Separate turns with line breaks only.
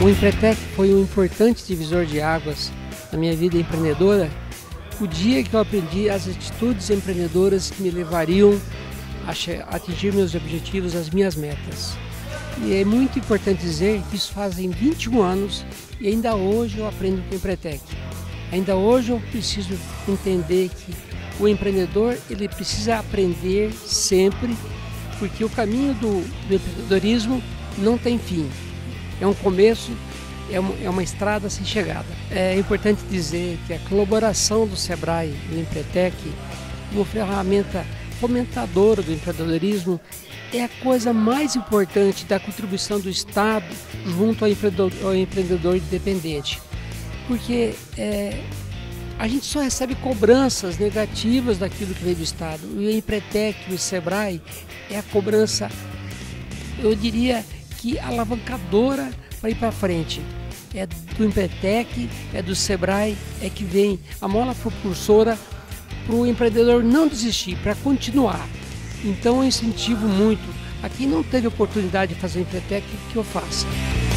O Empretec foi um importante divisor de águas na minha vida empreendedora, o dia que eu aprendi as atitudes empreendedoras que me levariam a atingir meus objetivos, as minhas metas. E é muito importante dizer que isso fazem 21 anos e ainda hoje eu aprendo com o Empretec. Ainda hoje eu preciso entender que o empreendedor ele precisa aprender sempre, porque o caminho do empreendedorismo não tem fim. É um começo, é uma estrada sem chegada. É importante dizer que a colaboração do Sebrae e do Empretec, como ferramenta fomentadora do empreendedorismo, é a coisa mais importante da contribuição do Estado junto ao empreendedor independente. Porque a gente só recebe cobranças negativas daquilo que vem do Estado. O Empretec e o Sebrae é a cobrança, eu diria que alavancadora para ir para frente. É do Empretec, é do Sebrae, é que vem a mola propulsora para o empreendedor não desistir, para continuar. Então eu incentivo muito a quem não teve oportunidade de fazer Empretec que eu faça.